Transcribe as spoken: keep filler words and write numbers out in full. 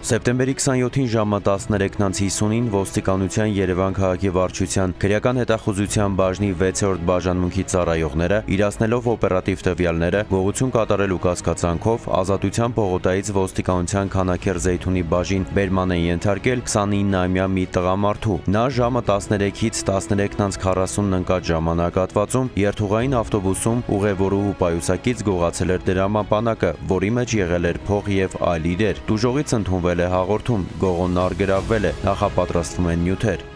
Սեպտեմբերի քսաներկուին ժամը տասներեքն հիսունին ոստիկանության Երևան քաղաքի վարչության քրեական հետախուզության բաժնի վեցերորդ բաժանմունքի ծառայողները իրացնելով օպերատիվ տվյալները գողություն կատարելու կասկածանքով ազատության պողոտայից ոստիկանության Քանաքեռ Զեյթունի բաժին բերման են ենթարկել քսանիննամյա մի տղամարդու։ Նա ժամը տասներեքից տասներեքն քառասունն ընկած ժամանակահատվածում երթուղային ավտոբուսում ուղևորուհու պայուսակից գողացել էր դրամապանակը, որի մեջ եղել էր փող եւ այլ իրեր։ Տուժողից ընդունվել է հաղորդում, գողոնն առգրավվել է, նախապատրաստվում են նյութեր։